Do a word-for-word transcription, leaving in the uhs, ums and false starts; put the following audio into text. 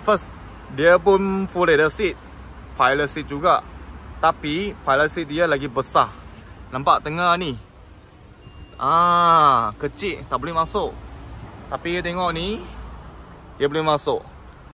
first, dia pun full leather seat, pilot seat juga. Tapi pilot seat dia lagi besar. Nampak tengah ni? Ah, kecil, tak boleh masuk. Tapi tengok ni, dia boleh masuk.